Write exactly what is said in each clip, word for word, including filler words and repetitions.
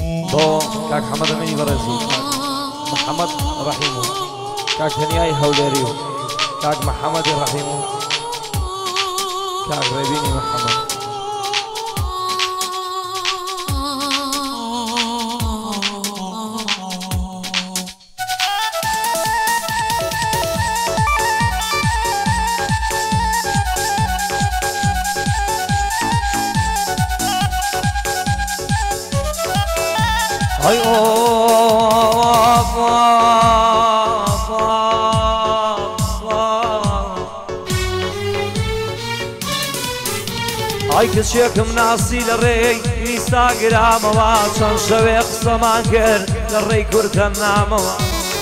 بۆ کاک حەمەد ئەمینی بەڕێز و محەممەد ڕەحیم و کاک هەنیای هەولێری و کاک محەممەدی ڕەحیم و کاک ڕێبینی محەممەد. Ay of of of Ay کچێکم ناسی لە ڕێی ئینستاگرامەوە چەند شەوێ قسەمان کرد لە ڕێی کورتە نامەوە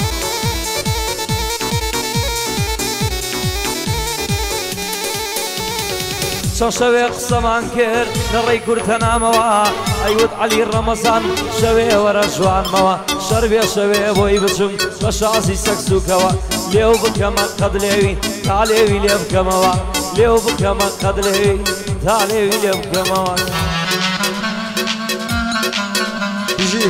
چەند شەوێ قسەمان کرد لە ڕێی کورتە نامەوە ئەیوت عەلی ڕەمەزان شەوێ وەرە جوانمەوە شەر بێ شەوێ بۆی بچم بە شازی سەکسوکەوە لێو بکەمە قەد لێوی تا لێوی لێ بکەمەوە لێو بکەمە قەد لێوی تا لێوی لێ بکەمەوە بژی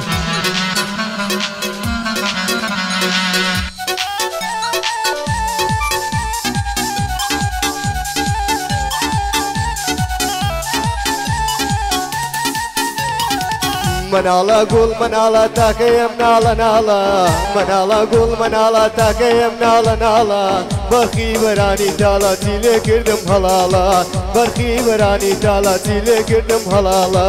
مناڵە گوڵ مناڵە تاکەیم ناڵە ناڵە مناڵە گوڵ مناڵە تاکەیم ناڵە ناڵە بەرخی وەرانی تاڵاتی لێ کردم هەڵاڵە بەرخی وەرانی تاڵاتی لێ کردم هەڵاڵە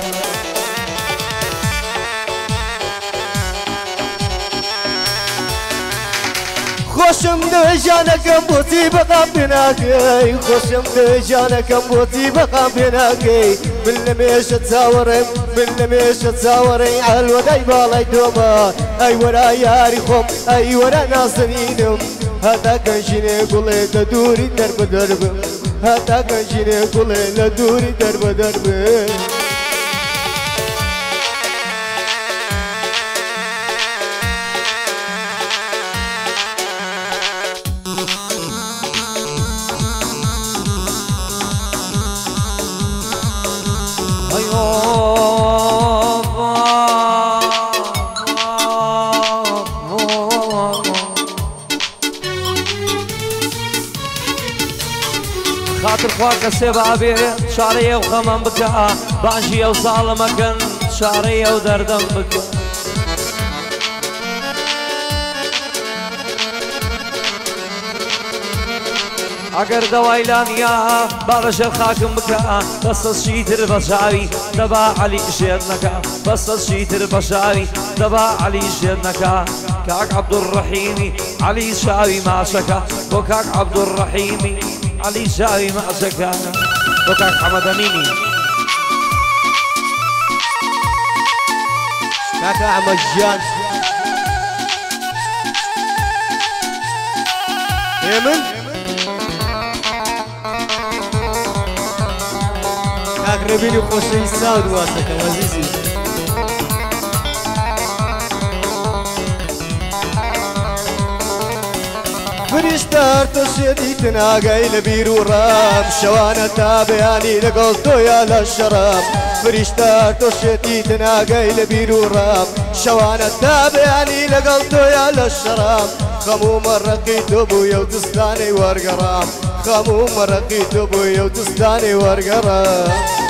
خۆشم دەژانەکەم بۆچی بەقام پێناکەی خۆشم دەژانەکەم بۆچی بەقام پێناکەی من لە مێشە چاوەڕێم من لە مێشە چاوەڕێی ئەلوەدای باڵای دۆمە ئەی وەرا یاری خۆم ئەی وەرا نازەنینم هەتا گەنجینێ گوڵێ لە دووری دەربە دەربم هەتا گەنجینێ گوڵێ لە دووری دەربە دەربم خاطر خوا کەسێ بابێ شارەیە و خەمەم بکە بانجی ئەو ساڵەمەکەن شارەیە و دەردەم بکە ئەگەر دەوایلانیا باڕەژەر خاکم بکە بەستە شیتر بە چاوی دەبا عەلی ژێر نەکە بەستە شیتر بە چاوی دەبا عەلی ژێر نەکە کاک عەبدوڕەحیمی عەلی چاوی ماشەکە بۆ کاک عەبدوڕەحیمی عەلی چاوی ماشەکە بۆ کاک حەمەد ئەمینی کاکە ئەحمەد گیان هێمن کاک ڕێبینی خۆشەویست ساود واسەکەم عەزیزی فریشتار تۆ شێدی تناگەی لە بیر و ڕام شەوانە تا بەیانی لەگەڵ تۆیا لە شەڕام فریشتار تۆ شێتی تناگەی لە بیر و ڕام شەوانە تا بەیانی لەگەڵ تۆیا لە شەڕام خەموو مەڕەقی تۆ بوویە و دستانەی وەرگەڕام خەموو مەڕەقی تۆ بوویە و دستانەی وەرگەڕام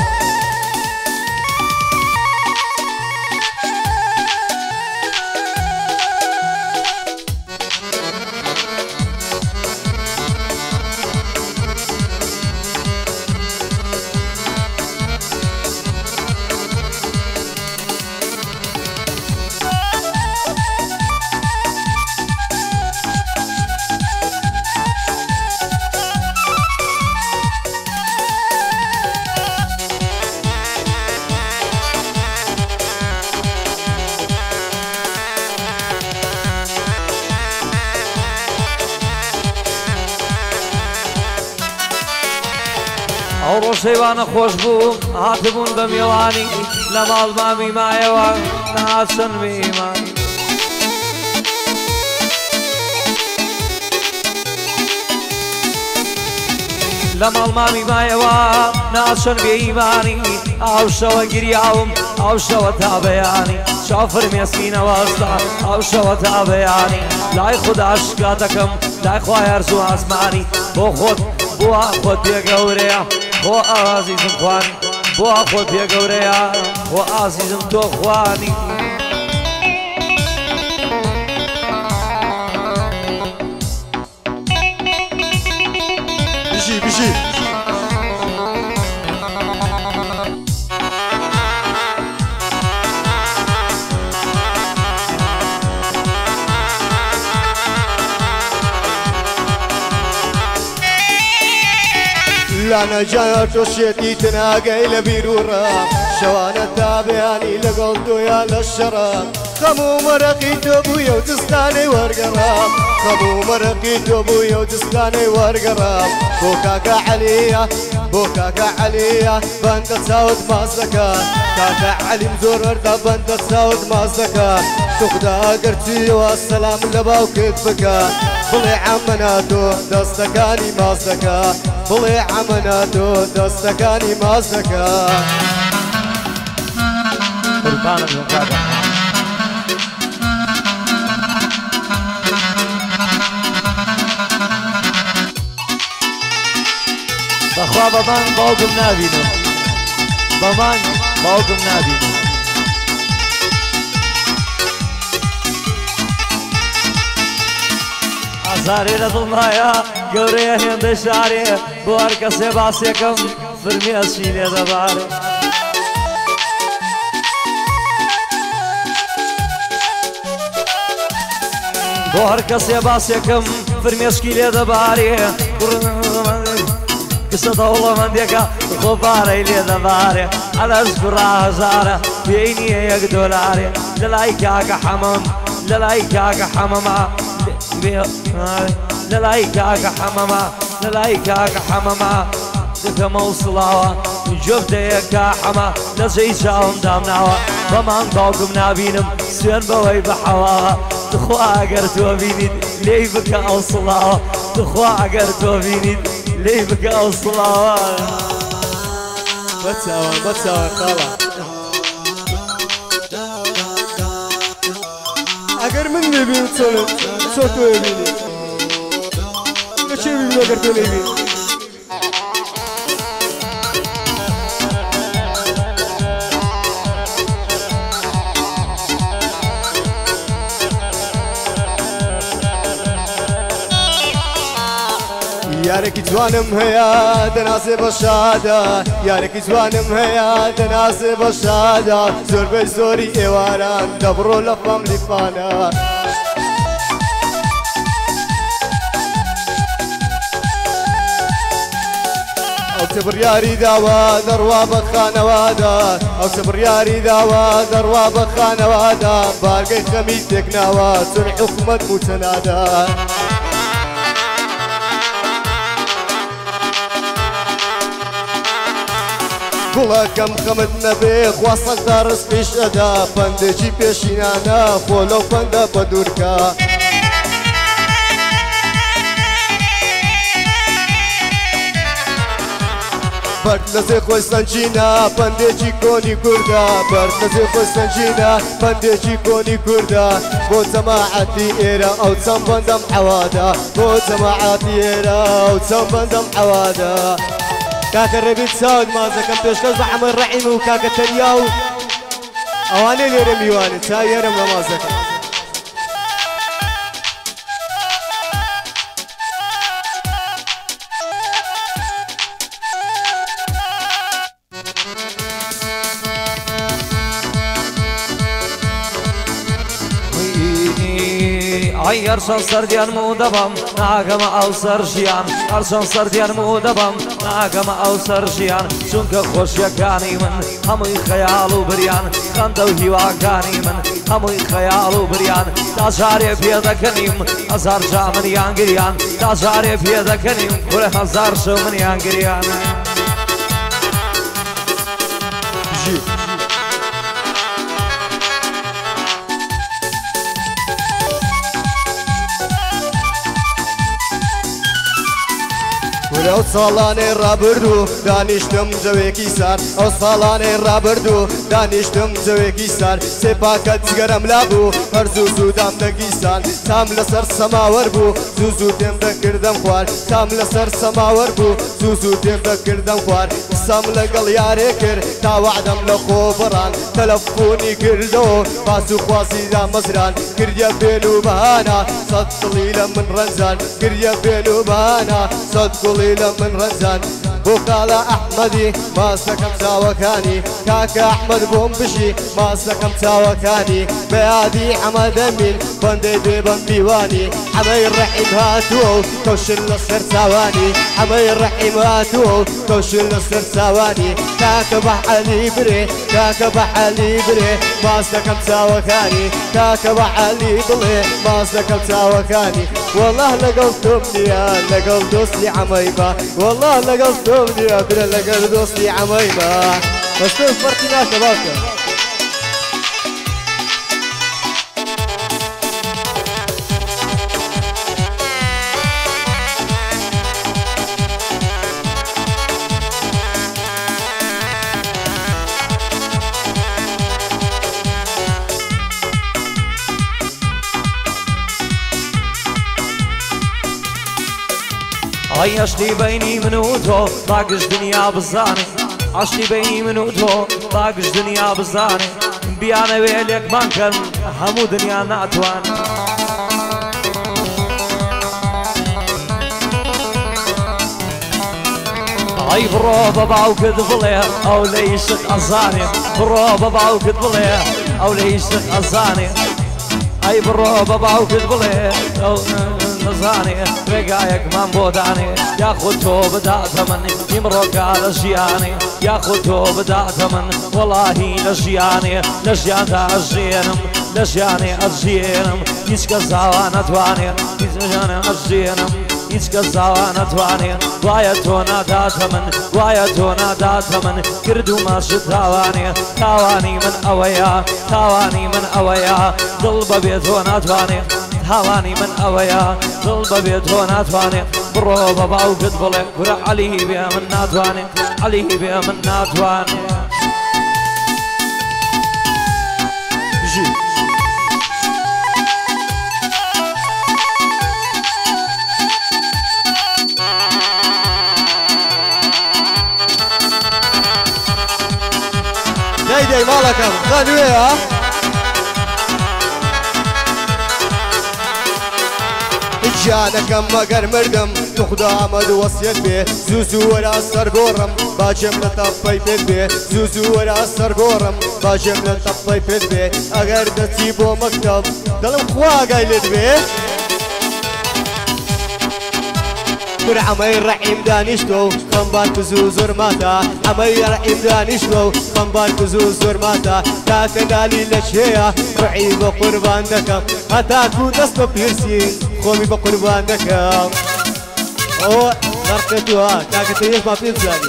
ئەو ڕۆژەیوانە خۆش بوو هاتبوون بە میێوانی لە ماڵ مامی مایەوە ناچەند میمانی لە ماڵ مامی مایەوە ناچەند بێئیمانی ئاو شەوە گریاوم ئەو شەوە تا بەیانی شافر مێسکینە وەستا ئەو شەوە تا بەیانی لای خوددا شکاتەکەم لای خوای هەرزوو ئاسمانی بۆ خۆت بۆ خۆت پێگەورەیە بۆ ئازیزم خوانی بۆ خۆت پێگەورەیە بۆ ئازیزم تۆ خوانی بژی بژی لانا جانا توشيتي تناقي لبيرورا شوانا تابعني لقلتو يا للشراب خمو مرقي توبويا وتسقاني ورقراب خمو مرقي توبويا وتسقاني ورقراب بوكاكا عليا بوكاكا عليا بنت تساود مازدكا كاكا علي مزور وردا بنت تساود مازدكا تخدا قرتي والسلام لباو كتبكا بڵێ عەمەناتۆ دەستەکانی ماز دەکا بڵێ عەمەناتۆ دەستەکانی ماز دەکا قوربانت بم کاکە بەخوا بەمان باوکم نابینم بەمان باوکم نابینم ئازارێ لە دڵمایە گەورەیە هێندە شارێ بۆ هەر کەسێ باسێکم فرمی ئەچی لێ دەبارێ بۆ هەر کەسێ باسێکم فرمێشکی لێ دەبارێ کسە دەوڵەمەندێکە خۆ پارەی لێ دەبارێ ئەلەش گوڕا هەژارە پێی نییە یەک دۆلارێ لە لای کاکە حەمەم لە لای کاکە حەمەمە لە لای کاکە حەمەمە لە لای کاکە حەمەمە دەکەمە و سڵاوە جۆفتەیەکە حەمە لە جێی چاوم دامناوە بەمان باوکم نابینم سوێن بەوەی بەحەواوە دخوا ئەگەر تۆ بینیت لێی بکە ئەو سڵاوە دخوا ئەگەر تۆ بینیت لێی بکە ئەو سڵاوە بەچاوە بەچاوە خاڵە ئەگەر من نەبین چۆنت چۆ تۆ بینی لەچێ ببین ئەگەر تۆ نەبین یارێکی جوانم هەیە دەناسێ بە شادا یارێکی جوانم هەیە دەناسێ بە شادا زۆربەی زۆری ئێواران دەبڕۆ لە فەم لیفانە ئەو چ بڕیاری داوە دەڕوا بە خانەوادا ئەو چ بڕیاری داوە دەڕوا بە خانەوادا بارگەی خەمی تێکناوە چۆن حکومەت موچەنادا گوڵەکەم خەمت نەبێ خواستەکدا ڕستقیش ئەدا پەندێکی پێشینانە خۆ لەو پەندە بە دوورکە بەرد لەزێ خۆی سەنجینە پەندێکی کۆنی کووردە بەرد لەزێ خۆی سەنجینە پەندێکی کۆنی کووردە بۆ جەماعەتی ئێرە ئەو چەند بەندەم حەوادا بۆ جەماعەتی ئێرە ئەو چەند بەندەم حەوادا کاکە ڕێبیت چاوت مازەکەم پێشکەش بە حەمەد ڕەحیم و کاکە تەریا و ئەوانەی لێرە میوانن چای هێرم لە مازەکەم ئای هەرچەند سەردیانم و دەبەم ناگەمە ئەو سەر ژیان هەرچەند سەردیانم و دەبەم ناگەمە ئەو سەر ژیان چونکە خۆشیەکانی من هەمووی خەیاڵ و بریان خەندە و هیواکانی من هەمووی خەیاڵ و بریان تا جارێ پێ دەکەنیم هەزار جا منیان گریان تا جارێ پێ دەکەنیم کورە هەزار شەو منیان گریان ئەو ساڵانەی ڕابردوو دانیشتم جەوێکی سار ئەو ساڵانەی ڕابردوو دانیشتم جەوێکی سار سێپاکە جگەرەم لابوو هەر زوو زوو دام دەگیسان تام لەسەر سەماوەەر بوو زوو زوو تێم دەکردم خوارد تام لەسەر سەماوەەر بوو زوو زوو تێم دەکردم خوارد قسەم لەگەڵ یارێ کرد تاوعدەم لە خۆ بڕان تەلەفۆنی کردەوە باس و خوازی دامەزران کردە بێن و بەهانە سەد دڵی لە من ڕەنجان کردە بێن و بەهانە سەد گوڵی لە من ڕەنجان بۆ کاڵە ئەحمەدی ماس دەکەم چاوەکانی کاکە ئەحمەد بۆم بژی ماس دەکەم چاوەکانی بەیادی ئەمەدەمین بەندەی بێ بەم دیوانی ئەمەی ڕەحیم هاتووە و کەوشن لەسەر چاوانی ئەمەی ڕەحیم هاتووە و کەوشن لەسەر چاوانی کاکە بە عەلی برێ کاکە بە عەلی برێ ماس دەکەم چاوەکانی کاکە بە عەلی بڵێ ماس دەکەم چاوەکانی وەڵڵاه لەگەڵ تۆم نییە لەگەڵ دۆستی عەمەی بە وەڵڵاه لەگەڵ تۆم نییە برە لەگەڵ دۆستی عەمەی بە بەستۆ فەرقی ناکە باوکە ئای عەشقی بەینی من و تۆ باگش دنیا بزانێ عەشقی بەینی من و تۆ باگش دنیا بزانێ بیانەوێ لێکمان کەن هەموو دنیا ناتوانێ ئای بڕۆ بە باوکت بڵێ ئەو لە ئیشق ئەزانێ بڕۆ بە باوکت بڵێ ئەو لە ئیشق ئەزانێ ئەی بڕۆ بە باوکت بڵێ ئەو نزانێ ڕێگایەکمان بۆ دانێ یاخود تۆ بداتە من ئیمڕۆکە لە ژیانێ یاخود تۆ بداتە من وەڵاهی لە ژیانێ لە ژیاندا ئەژێنم لە ژیانێ ئەژێنم هیچ کەس زاوا نەتوانێ هیچ ژیانێ ئەژێنم هیچ کەس زاوا نەتوانێ وایە تۆ ناداتە من وایە تۆ ناداتە من کردومەشت تاوانێ تاوانی من ئەوەیە تاوانی من ئەوەیە دڵ بەبێ تۆ ناتوانێ هاوانی من ئەوەیە دڵ بەبێ تۆ ناتوانێ بڕۆ بە باوکت بڵێ گورە عەلی بێ من ناتوانێ عەلی بێ من ناتوانێ دەی دەی ماڵەکەم خەنوێە جانەکەم مەگەر مردم توخدا ئەمەد وەسیەت بێ زوو زوو وەرا سەرگۆڕم باجێم لە تەپەی پێت بێ زوو زوو وەرا سەرگۆڕم باجێم لە تەپەی پێت بێ ئەگەر دەچی بۆ مەکتەب دڵم خواگای لێت بێ پر ئەمەی ڕەحیم دانیشتۆ و خەمبار کزوو زۆرماتە ئەمەی ڕەحیم دانیشتۆ و خەمبار کزوو زۆرماتە تاکە دالی لە چێە ڕەحی بە قوربان دەکەم هەتاکو دەست بە پیرسی خۆمی بە قوربان دەکەم ئەوە غەرقێتووە تاکە تە یەک با پێ بزانێ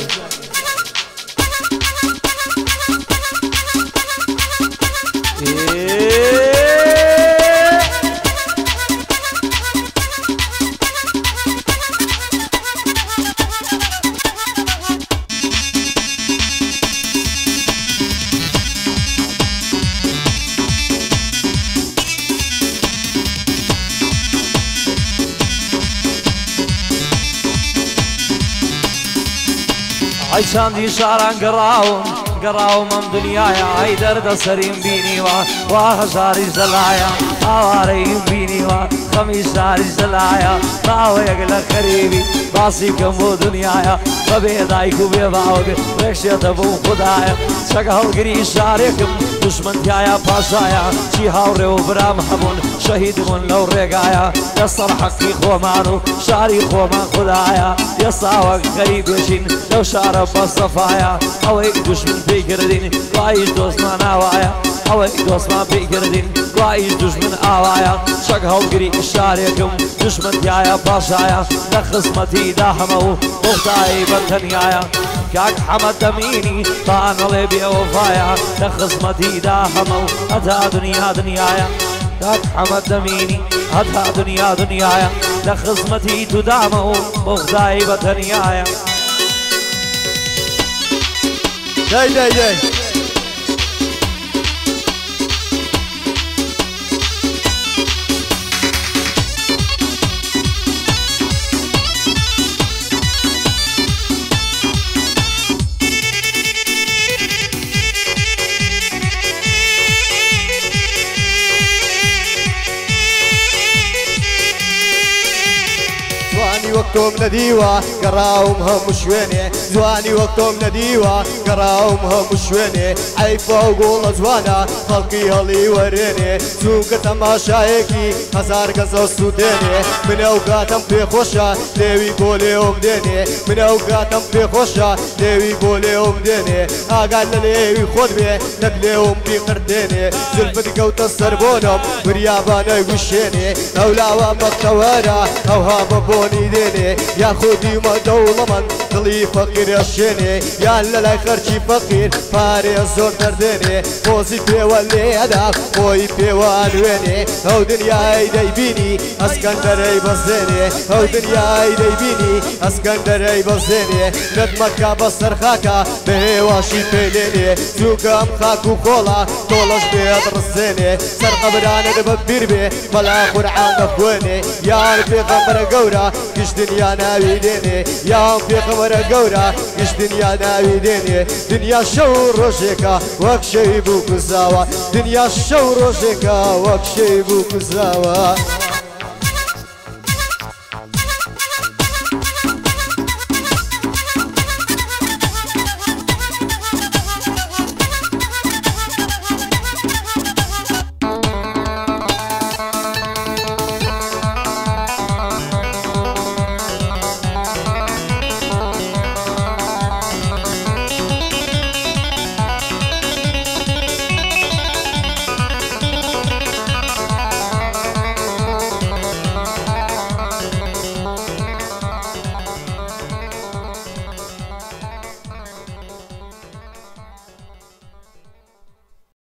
ئەی چەندی شاران گەڕاوم گەڕاوم ئەم دنیایە ئەی دەردە سەریم بینیوە وا هەژاریش دەلایە ئاوارەیم بینیوە خەمی شاریش دەلایە باوەیەک لە خەریبی باسی بکەم بۆ دنیایە بەبێ دایک و بێ باوک ڕێکشێتە بۆ خودایە چەکە هەڵگری شارێکم دوشمنتیایە پاشایە چی هاوڕێ و برام هەبوون شەهید بوون لەو ڕێگایە لەسەر حەقی خۆمان و شاری خۆمان خودایە ئێستا وەک غەریبێژین لەو شارە بەسەفایە ئەوەی دوشمن پێی کردین وایش دۆستمان ئاوایە ئەوەی دۆستمان پێی کردین وایش دوژمن ئاوایە چەک هەڵگری شارێکم دوشمنتیایە پاشایە لە خزمەتیدا هەمە و بۆختایی بەتەنیایە کاک حەمەد دەمینی تانەڵێ بێوەفایە لە خزمەتیدا هەمە و هەتا دنیا دنیایە كاك محمد دميني هاتها دنيا دنيايا لخصمتي تدعمه بغضاي بتنيايا جاي جاي جاي وقتهم نديوة قراهم هم شويني زواني وقتهم نديوة قراهم هم شويني عيفة وقول زوانا خلقي هلي وريني سوق تماشايكي هزار قصص سوديني من اوقاتم في خوشة ليوي قولي وبديني من اوقاتم في خوشة ليوي قولي وبديني اقال ليوي خود بي نقليهم في قرديني زلفت قوت السربونم بريابانا يقشيني اولاوا مقتوانا اوها ببوني ديني يا خودي ما دولة من دلي فقير الشيني يا لاي خرجي فقير فاري الزور درديني فوزي بيوالي هداك خوي بيوالويني او دنيا ايدي بيني اسكندري بزيني او دنيا ايدي بيني اسكندري بزيني ندمك بصر خاكا بهواشي بيليني زوقام خاكو خولا طولش بيض رزيني سرق برانا دببير بي بلا قرعان بفويني يا ربي غمر قورا كش دنيا ناوي ديني يا في خبر قورا كش دنيا ناوي ديني دنيا شو روشيكا وكشي بوك زاوا دنيا شو روشيكا وكشي بوك زاوا